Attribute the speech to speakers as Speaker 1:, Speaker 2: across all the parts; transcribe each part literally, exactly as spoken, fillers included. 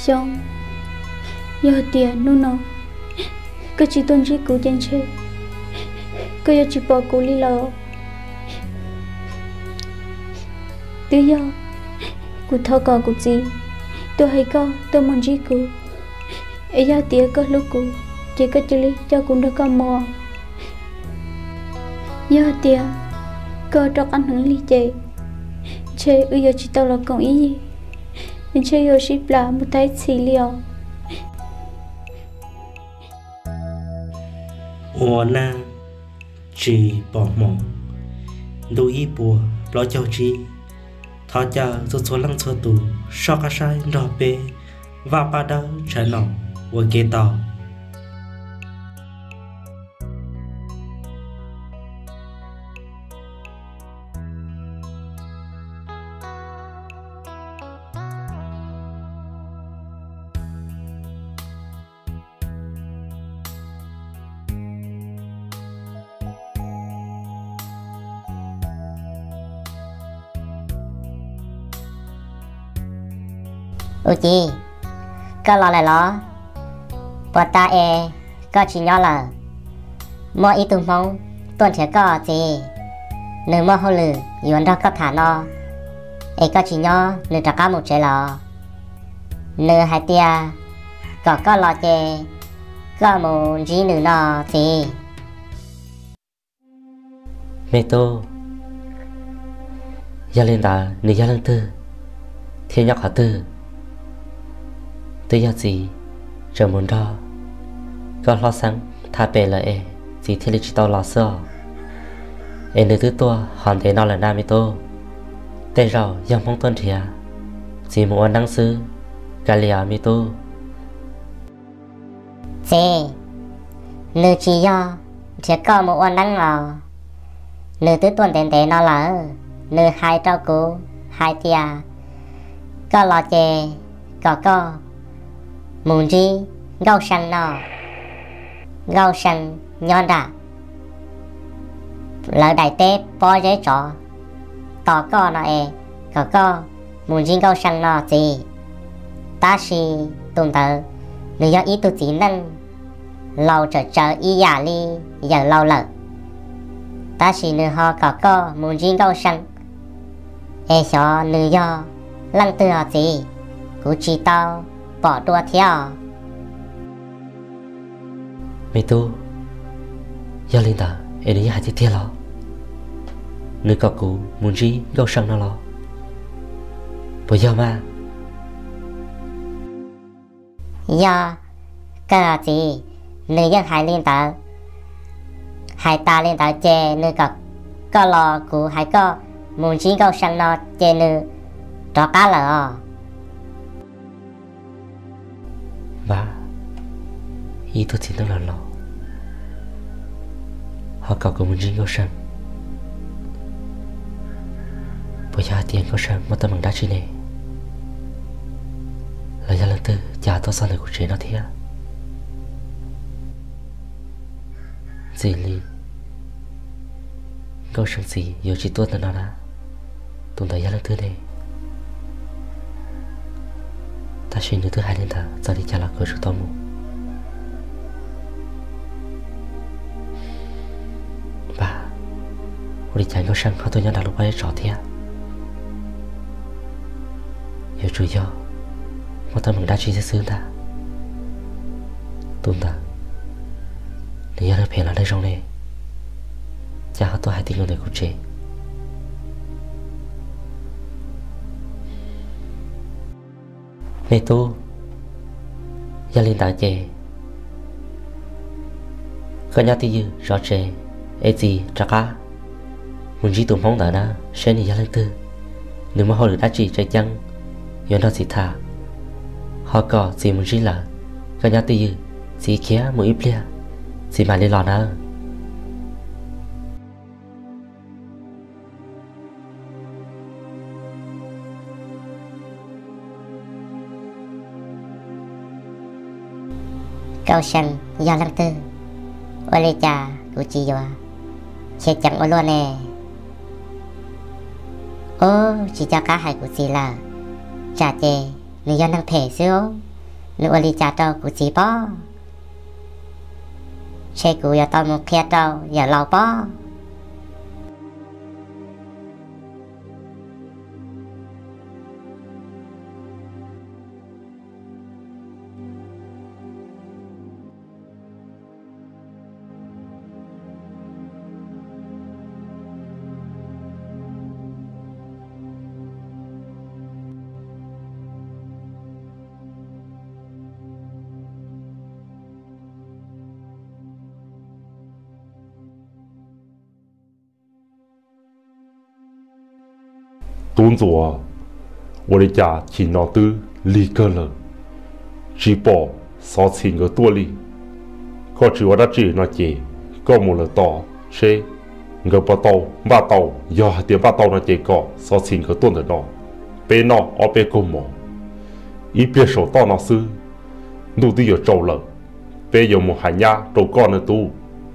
Speaker 1: xong giờ tiền nu nó cứ chỉ tuân chỉ cố chân chơi cứ giờ chỉ bỏ cố đi lo từ giờ cô thao cò cô gì tôi hay co tôi muốn chỉ cố ấy giờ tiền có lúc cố chỉ có chỉ cho cô được có mò giờ tiền có trọc ăn hứng ly chơi chơi bây giờ chỉ tao là công ý gì mình chơi giờ ship là một tay xì liều
Speaker 2: ủa na chỉ bỏ mỏng đôi ý bùa lo cho chi thọ cha rồi số lăng số tù so cả sai đỏ bê và ba đó trái nọ và kế tàu
Speaker 3: ủa chị có lo lại lo bỏ ta e có chỉ nhỏ là mua ít tụm mong tuần thế có gì nếu mua hậu lử yuan đó có thả nó e có chỉ nhỏ nếu trả cá một chế lò nếu hai tia có có lo chê có một gì nữa nó gì
Speaker 4: mẹ tô gia lên ta nếu gia lên tư thiên nhóc hả tư tôi giờ gì chờ muốn đó có lo sáng thà bề là e gì thì chỉ tao lo sợ e nơi thứ tua hoàn thế nó là nam tô tên rồi dân mong tuân thìa gì muốn năng sư galia mi tô
Speaker 3: gì nơi chỉ do chỉ có một quan năng ngờ nơi thứ tuần tên tên nó là nơi hai trâu cũ hai tia có lo chè có có muốn gì gấu xanh nó gấu xanh nhon đã lỡ đại tết bỏ giấy trọ tỏ có nó e có có muốn gì gấu xanh nó gì ta chỉ tụm tờ nếu do ý tụi chỉ năng lâu trở trở ý giả li giờ lâu lợ ta chỉ nếu họ có có muốn gì gấu xanh e cho nếu do lăng tư họ gì cú chỉ tao bỏ đua theo
Speaker 4: mẹ tu gia linh ta em đi hai chiếc theo lo nơi có cú muốn gì gấu sang nó lo bây giờ mà
Speaker 3: giờ cái gì nơi dân hai linh ta hai ta linh ta chè nơi có có lo cú hai có muốn gì gấu sang nó chè nơi đó cá lợ
Speaker 4: và ý tôi chỉ đang là lo họ cầu cầu muốn riêng gấu sang bây giờ tiền gấu sang mà tôi bằng đá chi này là gia lần tư trả tôi sao lại của chế nó thế gì li gấu sang gì giờ chỉ tuốt là nó đã tụi ta gia lần tư này ta xin được thứ hai lên ta giờ đi trả lại cơ sự tao mua và đi chạy có sang họ tôi nhớ đã lúc ấy rõ thế giờ chủ do mà tôi mình đã chỉ xứ ta tuần ta để nhớ được phải là đây trong này cha họ tôi hai tiếng người của chị mẹ tu gia linh ta chè có nhà tí dư rõ chè ê gì trả cá muốn gì tụm phong ta na sẽ đi gia linh tư nếu mà họ được đá chỉ trái chăng yon đó gì thà họ có gì muốn gì là có nhà tí dư gì kia một ít lia gì mà lên lò na
Speaker 3: câu sân do lăng tư ô lê cha của chị rồi chị chẳng ô luôn nè ô chị cho cá hải của chị là chả chê nếu do năng thể xíu lụa li cha trâu của chị bó xe của giờ tao một khe trâu giờ lâu bó
Speaker 5: tuôn rùa,我的家chỉ nó tư lý cơ lờ, chỉ bỏ sáu chín cái tua lý, có chỉ ở đó chỉ nó chỉ có một lần to, xe, người bắt tàu, bắt tàu, giờ tiền bắt tàu nó chỉ có sáu chín cái tuôn được nó, bên nó ở bên cô mỏ, ít biết số to nó sư, đủ đi ở trâu lờ, bên giờ một hải nhà trâu con nữa tu.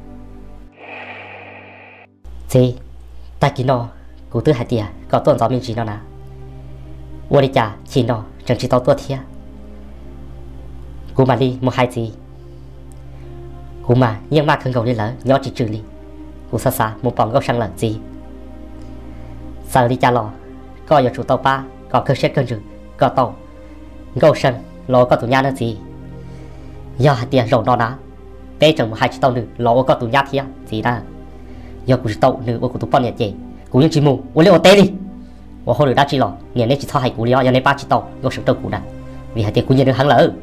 Speaker 3: chị, ta chỉ nó cú tư hải tiệt có tuần gió mình chỉ nó nè, tôi đi trả chỉ nó chẳng chỉ tao tuột thiệt, cú mà đi một hai gì, cú mà nhưng mà không cầu đi lỡ nhớ chỉ trừ đi, cú xa xa một bóng góc sang lợn gì, giờ đi trả lò, có giờ chủ tàu ba, có cơ xét cơn rừng, có tàu, góc sang lò có tủ nhà nữa gì, giờ hải tiệt rộng đó ná, bây giờ một hai chỉ tàu nữa lò có tủ nhà thiệt gì đó, giờ cú chỉ tàu nữa của tụ bọn nhà chị. Cú những chỉ mù, uống liệu tê đi. Và hồi được đã chỉ lọ, nghe nên chỉ thao hai cú liao, giờ nên ba chỉ tàu, gốc sự tàu cú đã. Vì hai tiền cú nhận được hắn lỡ.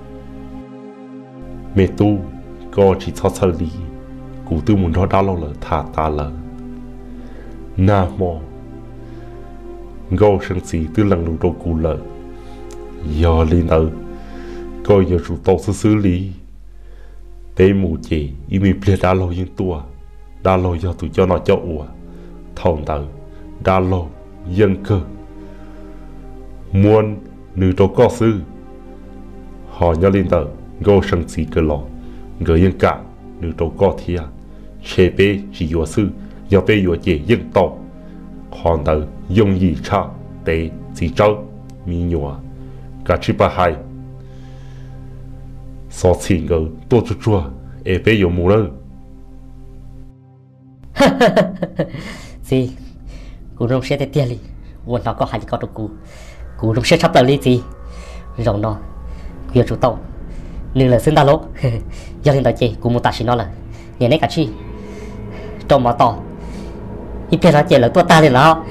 Speaker 5: Mẹ tu, có chỉ thao sơ lý, cú tư muốn đó đã lâu lỡ thả ta lỡ. Na mò, gốc sân sĩ tư lần lũ đồ cú lỡ. Giờ lên ở, có giờ chủ tàu sư xử lý. Tế mù chế, ý mình biết đã lâu những tua, đã lâu giờ tụi cho nó cho ủa. Thòng tờ đa lô dân cơ muôn nữ đồ có sư họ nhớ lên tờ ngô sân sĩ cơ lọ người dân cả nữ đồ có thia chế bê chỉ dùa sư do bê dùa chế dân to hòn tờ dùng gì cha tế chỉ trâu mi nhùa cả chi bà hai so xin ngờ tô chú chua ê bê dùa mù lơ
Speaker 3: gì cú rong xe tiền li buồn nó có hai con đồ cú cú rong xe sắp tới li gì rong nó quyền chủ tàu nên là xin ta lố giờ lên tới chị cú một tạ xin nó là nhà này cả chi trong mà to ít biết là chị là tua ta lên nó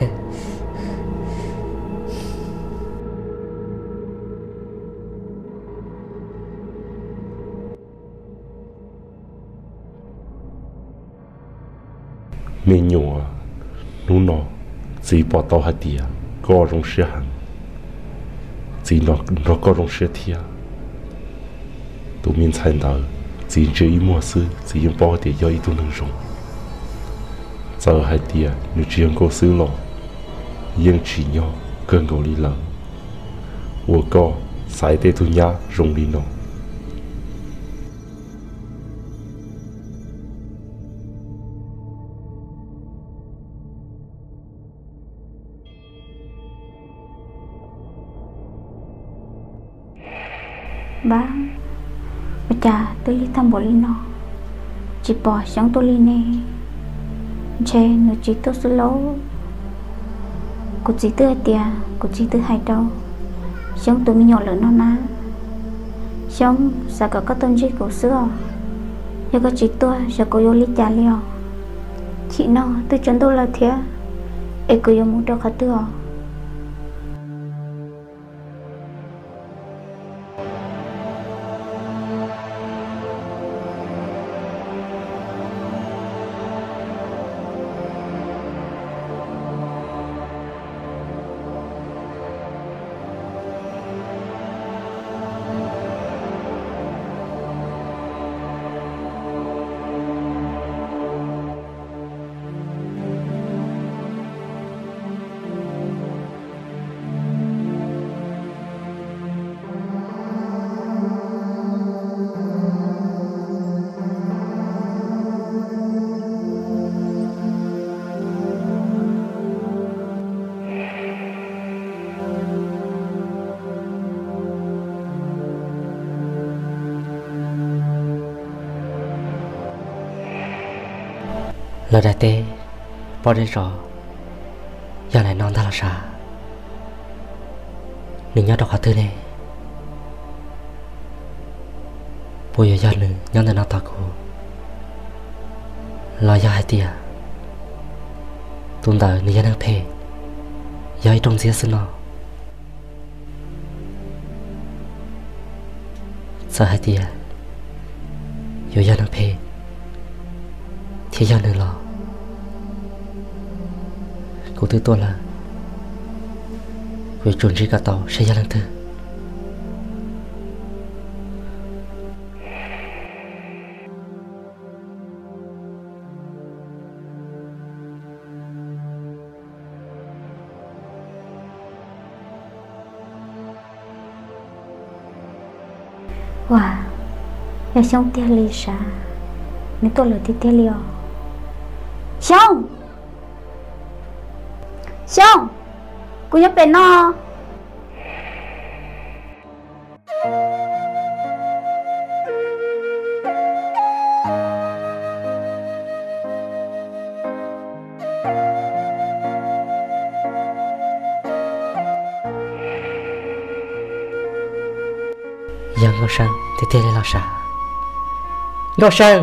Speaker 5: mình nhủ nụ nó chỉ bỏ tàu hạt tiệt có rong xe hàng chỉ nó nó có rong xe thiệt tụi mình thấy đó chỉ chỉ mua sư chỉ dùng bao tiền cho ít tụi mình dùng giờ hạt tiệt nếu chỉ dùng có sư lọ nhưng chỉ nhau cần cầu đi lỡ我có sai để tụi nhá dùng đi nó
Speaker 1: ba cha tôi đi thăm bố nó chỉ bỏ sống tôi đi nè che nó chỉ tôi số lố cô chỉ tư tiền cô chỉ tư hai đâu sống tôi mới nhỏ lớn nó ná sống sao có có tâm trí của xưa giờ có chỉ tôi giờ có yêu lý cha liao chị nó tôi chân tôi là thế em cứ yêu muốn đâu khá tựa
Speaker 4: Lỡ đại tê bỏ đi rồi giờ này non ta là sao đừng nhớ đọc hạt thư này bây giờ giờ nữa nhớ đến nó ta cô lo giờ hai tia tuần tới nữa nhớ năng phê giờ trong giếng xin nó sợ hai tia giờ giờ năng phê thì giờ nữa lo cô thứ tôi là vì chuẩn bị cả tàu sẽ ra lần thứ
Speaker 1: wow là xong tia lì sa nếu tôi là tia tia liò xong xong cô nhớ bên nó
Speaker 4: Yang ngô sang thì thế là sao ngô sang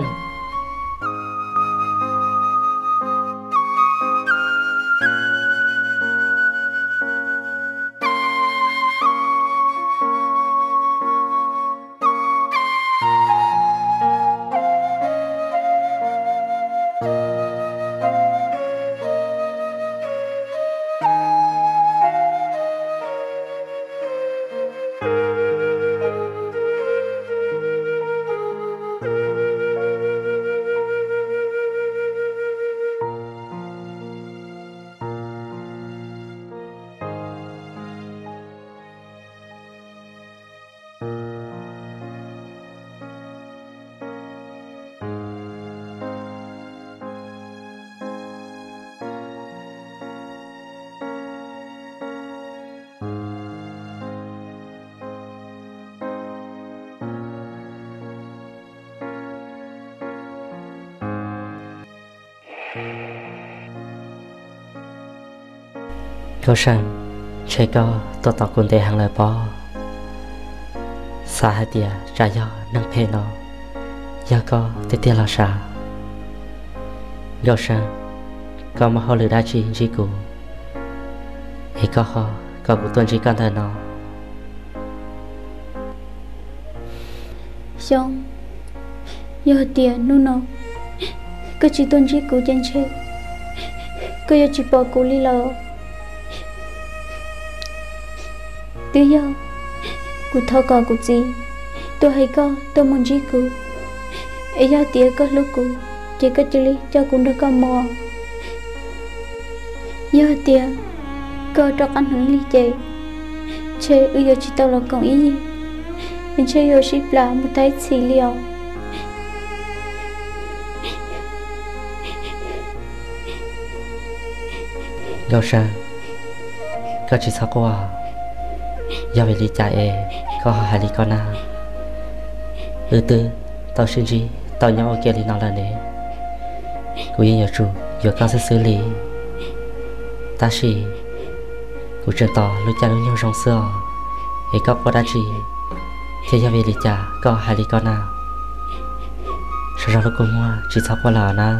Speaker 4: ngô sang chơi có tôi tao quân tệ hàng lời bò xa hai tia trả do năng phê nó giờ có thế tia là sao ngô sang có mà họ lừa đa chi chi cụ thì có họ có bộ tuần chỉ cần thời nó
Speaker 1: xong giờ tia nu nó cứ chỉ tuần chỉ cụ chân chơi cứ giờ chỉ bỏ cụ đi lo từ giờ cụ thọ cò cụ gì tôi hay có tôi muốn chỉ cụ ấy giờ tia có lúc cụ chỉ có chỉ lý cho cụ được có mò giờ tia có cho ăn hứng lý chơi chơi bây giờ chỉ tao là còn ý gì mình chơi giờ ship là một tay xì liều
Speaker 4: ngô sang có chỉ sao qua giờ về lý chạy e có hai lý con nào từ từ tao xin gì tao nhau ở kia lý nào là nè cô yên nhà chủ giờ cao sẽ xử lý ta chỉ cô chưa tỏ lúc cha lúc nhau trong xưa ấy có có đa chỉ thì giờ về lý chạy có hai lý con nào sau đó lúc cô mua chỉ sao qua là nào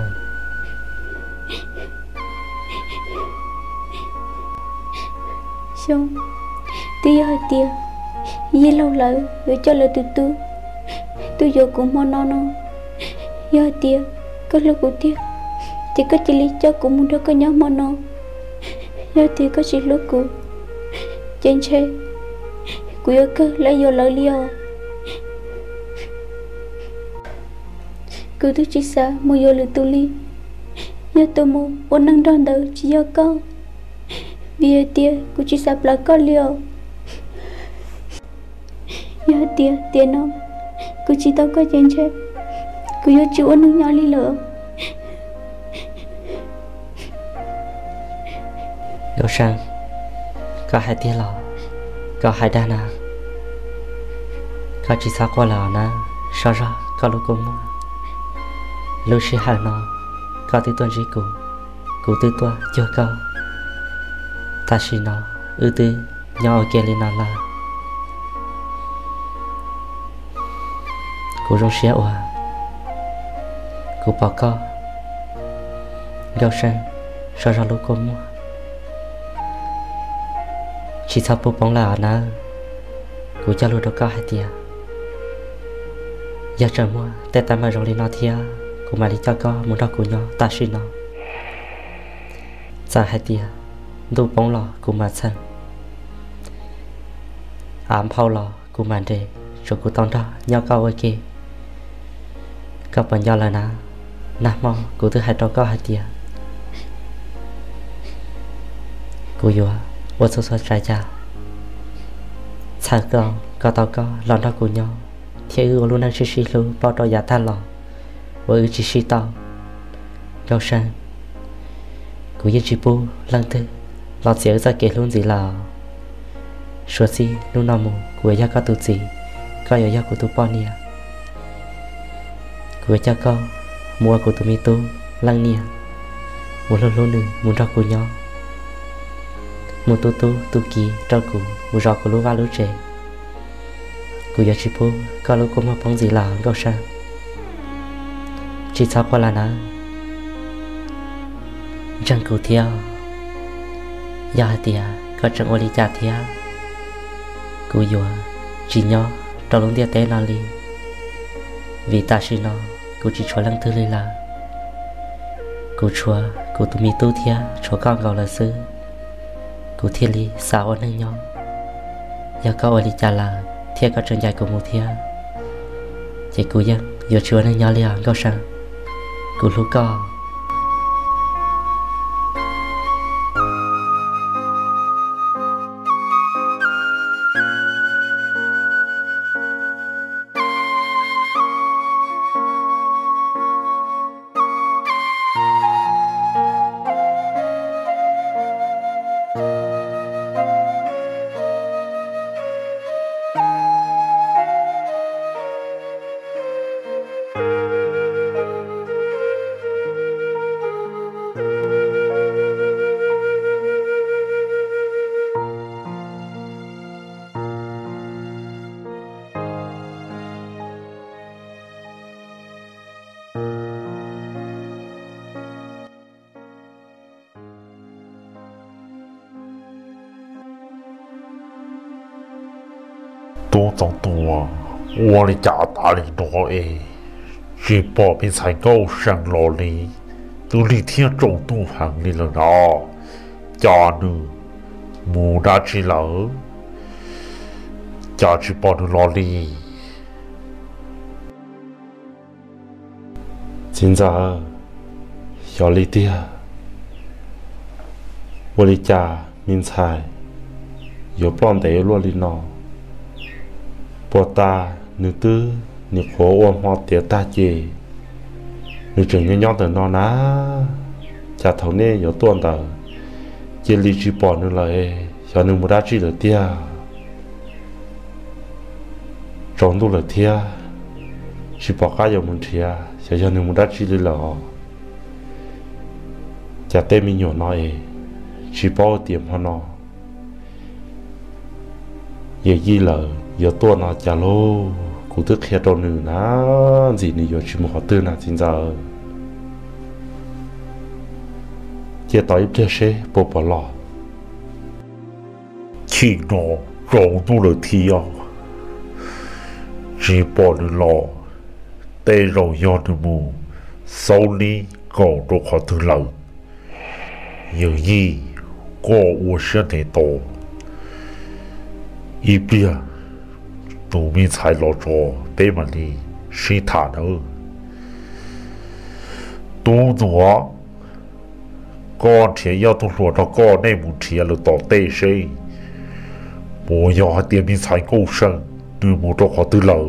Speaker 1: xong tia hơi tia ye lâu lỡ rồi cho lời từ từ tôi giờ cũng mò nó nó giờ tia có lúc của tia thì có chỉ lý cho cũng muốn được có nhớ mò nó giờ tia có chỉ lúc của trên xe của giờ cơ lấy giờ lỡ liều cứ tôi chỉ sợ mua giờ lời tu li giờ tôi mua bốn năng đòn đầu chỉ giờ câu vì tia của chỉ sắp là có liều giờ tia tia nó của chỉ tao có chuyện chết của giờ chịu ăn nhỏ li lửa
Speaker 4: ngô sang có hai tia lò có hai đa nào có chỉ sao qua lò na sao ra có lúc cũng mua lúc xí hàng nó có tư tuần gì cụ cụ tư tua cho cao ta chỉ nó ư tư nhỏ kia lên nó là cụ rong xé oa cụ bỏ co gạo sang sao ra lúa con mua chỉ sao bố bóng là ở nào cụ cho lúa đâu có hai tia giờ trời mua tết ta mà rong lên nó thia cụ mà đi cho co muốn đau cụ nhỏ ta xin nó giờ hai tia đủ bóng lò cụ mà sang ám phao lò cụ mà để rồi cụ tông đó nhau cao ở kia các bạn nhau là na na mò cụ thứ hai đó có hai tia cụ vừa vừa sốt sốt trái cha sao con có tao có lần đó cụ nhau thì ư luôn đang xí xí luôn bao trò giả than lò vừa ư chỉ xí tao gạo sang cụ yên chỉ bu lần thứ lọt xéo ra kể luôn gì là suốt gì lúc nào mù cụ ấy có tụt gì có ở của tụi bọn nia của cha con mua của tụi mi tu lăng nia một lần luôn nữa muốn ra của nhau một tu tu tu kỳ trao cụ một giọt của lúa va lúa trẻ của giờ chỉ po có lúa cũng mà bóng gì là gạo sang chỉ sao qua là na chẳng cụ theo giờ tia có chẳng ô li cha theo cụ vừa chỉ nhỏ trong lúc tia té nó đi vì ta xin nó cụ chỉ cho lăng thư lên là cụ chúa cụ tụi mi tu thia chúa con gọi là sư cụ thiên lý sao ở nơi nhau giờ có ở đi cha là thia có chân dài của một thia chỉ cụ dân giờ chúa nơi nhau liền có sang cụ lúc co
Speaker 5: 多种多，我的家大里多诶，只宝贝才够上罗里，都里天中度行里了喏，家呢，木大只老，家只宝的罗里，现在小里爹，我的家明菜有半袋罗里喏。bỏ ta nữ tư nữ khổ ôm hoa tiệt ta chê nữ trưởng nhân nhau từ nó ná chả thấu nê có tuần tờ chê lý chỉ bỏ nữ lại cho nữ một đá chỉ được tia trốn tu là tia chỉ bỏ cá dòng mình thìa cho cho nữ một đá chỉ là chả tên mình nhỏ nói chỉ bỏ tiệm hoa nó vậy gì là giờ tôi nó chả lô cụ tức khi trâu nữ ná gì nữa giờ chỉ một họ tư nào chính giờ chia tỏi ít thế xe bộ bỏ lọ chỉ nó trâu tu được thì à chỉ bỏ được lọ tê rồi do được mù sau đi cầu đồ họ tư lâu giờ gì có u sẽ thể tổ ít bia tụi mình sai lo cho bé mà đi suy thả nữa tụi nó con thì要tụi nó con này muốn thì là tỏ tê xe bố giờ hai tiền mình sai câu sân từ một chỗ họ từ lâu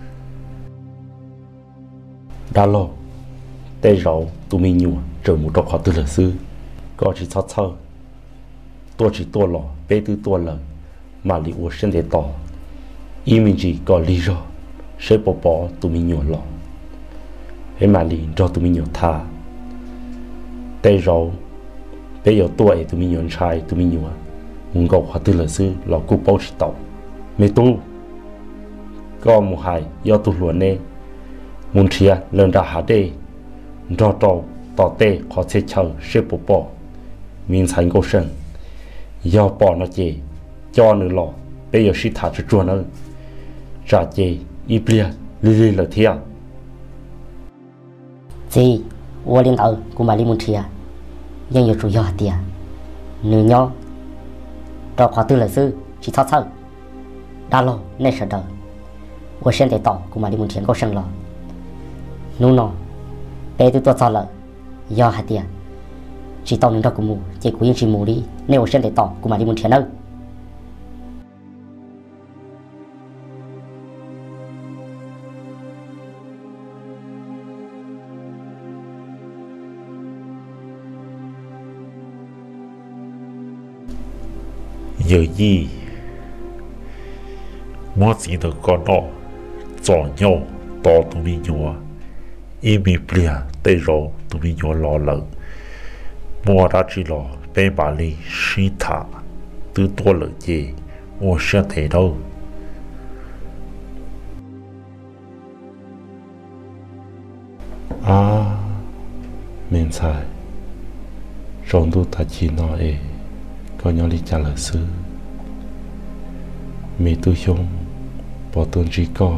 Speaker 5: đã lo tê rồi tụi mình nhiều rồi một chỗ họ từ lâu xưa có chỉ sát sơ tôi chỉ tôi lo bé từ tôi lời mà lý của sinh để tỏ ý mình chỉ có lý do sẽ bỏ bỏ tụi mình nhiều lòng thế mà lý do tụi mình nhiều tha tây rồi bây giờ tuổi tụi mình nhọn trai tụi mình nhọn muốn gặp họ từ là sư là cụ bao chỉ tàu mẹ tu có một hai do tu luận nè muốn chia lần ra hà đê cho trâu tỏ tê họ sẽ chờ sẽ bộ bỏ mình thành câu sân do bỏ nó chê cho nữa lọ bây giờ sĩ thả cho chuồn ơi trả chê ít bia lì lì là thiệt
Speaker 3: gì ô liên tàu của mà liên muốn chia nhưng giờ chủ yếu hạt tiền nửa nhau cho khóa tư là sư chỉ thao thao đa lô nên sợ đời ô sen để tỏ của mà liên muốn thiền câu sân lọ nụ nọ bé tôi tôi cho lợ do hạt tiền chỉ tao nên ra của mù chỉ của yên chỉ mù đi nếu sen để tỏ của mà liên muốn thiền ơi
Speaker 5: giờ gì mỗi gì được con nó chọn nhau to tụi mình nhỏ im bị bia tây rồi tụi mình nhỏ lo lợn mua ra chỉ lo bé bà li xí thả từ to lợn gì mua sẽ thấy đâu à mình sai trong tu ta chỉ nói có nhau đi trả lời sư mẹ tôi không bỏ tuần chỉ có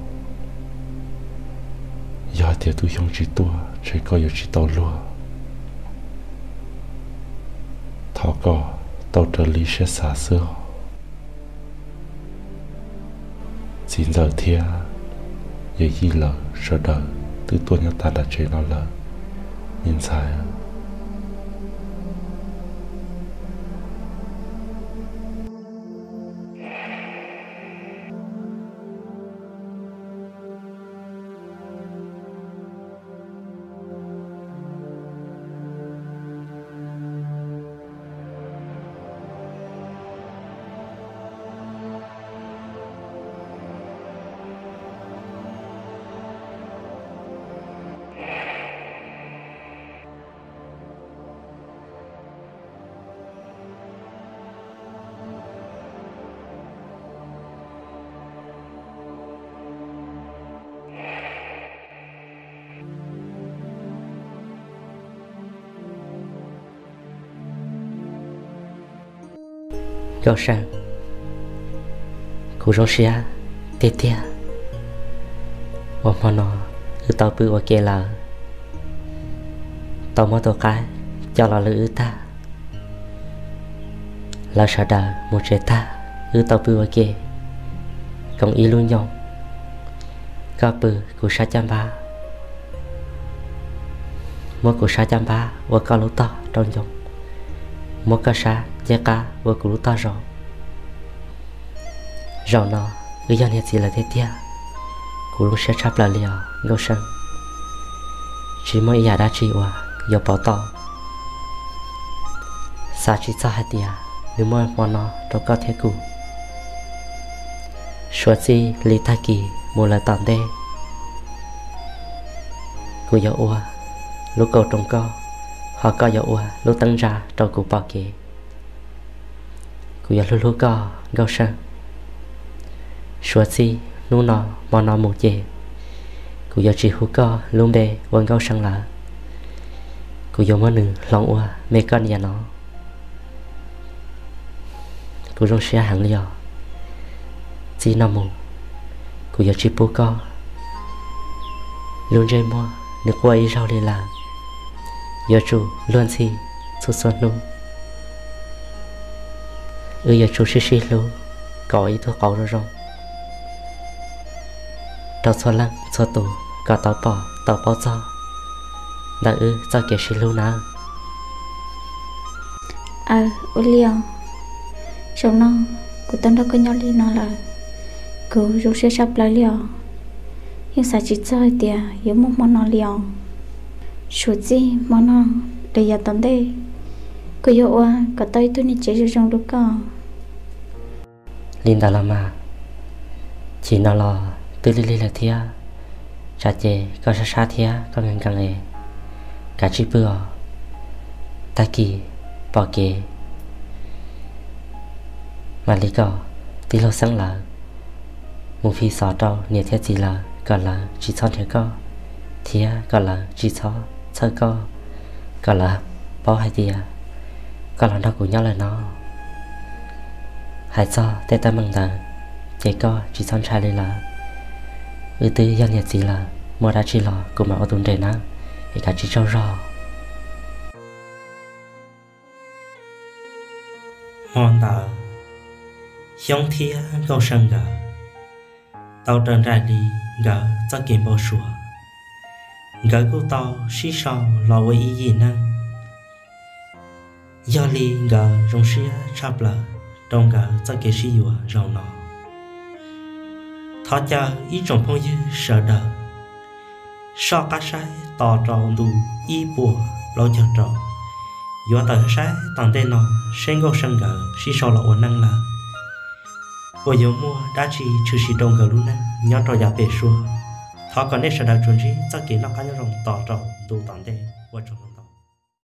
Speaker 5: giờ thì tôi không chỉ tua chỉ có giờ chỉ tàu lúa thọ có tàu trở lý sẽ xả xưa xin giờ thia giờ gì lỡ sợ đời từ tuần nhà ta đã chơi nó lỡ nhìn sai
Speaker 4: Gao sang cú rong xia tê tê và mà nó ư tao bự và kia là tao mua tổ cái cho là lữ ta là sợ đời một trẻ ta ư tao bự và kia còn ý luôn nhông cao bự của sa chăm ba mua của sa chăm ba và cao lú to trong nhông mua cá sa giá cá và của lú to rồi rồi nó ư dân hiện gì là thế tia của lú sẽ chắp là liều ngô sân chỉ mỗi nhà đã chỉ hòa giờ bỏ to sa chỉ sa hai tia nếu mỗi món nó trong cao thế cũ suốt gì lý thà kỳ một lời tạm đê của giờ hòa lúc cầu trong cao họ có giờ hòa lúc tăng ra trong cụ bảo kê của giờ lúc lúc có gao sân suốt gì nu nọ mò nọ một chè của giờ chỉ hú co luôn bề vẫn gao sân là của giờ món nừng lòng hòa mẹ con nhà nó của trong xe hàng liều chỉ nằm mù của giờ chỉ bố co luôn dây mua nước quay rau đi làm giờ chủ luôn gì xuất xuất luôn ừ giờ chủ xí xí luôn có ý thuốc cậu rồi rồi tao xóa lăng xóa tù cả tao bỏ tao bỏ cho đã ư cho kẻ xí luôn nào
Speaker 1: à ô liều sống nó của tao đã có nhau đi nó là cứ rút xe sắp lại liều nhưng sao chỉ chơi tiệt giống một món nó liều suốt gì món nó để giờ tận đây cứ yêu à cả tay tôi này chế cho trong lúc cả
Speaker 4: Linda là mà chỉ nó lo từ li li là thia cha chế có sa sa thia có ngành càng nghề cả chi bữa ta kỳ bỏ kế mà lý có tí lâu sáng là một phi xó trâu nhiều thiết gì là gọi là chỉ son thế có thía gọi là chỉ xó sơ có gọi là bao hai tia gọi là nó của nhau là nó hãy cho tê ta mừng là chỉ có chỉ son trai đây là ư tư dân nhiệt gì là mua đã chỉ lò của mà ô tô đề ná thì cả chỉ cho rò
Speaker 2: hòn tờ giống thía câu sân gờ tàu trần ra đi gờ cho kiếm bao sủa gờ cô tàu xí sao lo với ý gì năng do li gờ rong xía chắp lờ trong gờ cho kiếm xí dùa rau nọ thọ chờ ý trong phong dư sợ đờ so cá sai tò trầu đủ ý bùa lo chờ trầu do tờ sai tặng tên nó sen gấu sân gờ xí sao là ổn năng là bây giờ mua đã chỉ trừ xí đông gờ luôn năng nhớ trò giả bể xua thọ còn nên sợ đặc chuẩn gì cho kỹ nó cá nhân rồng tỏ trầu đủ tặng tên qua trồng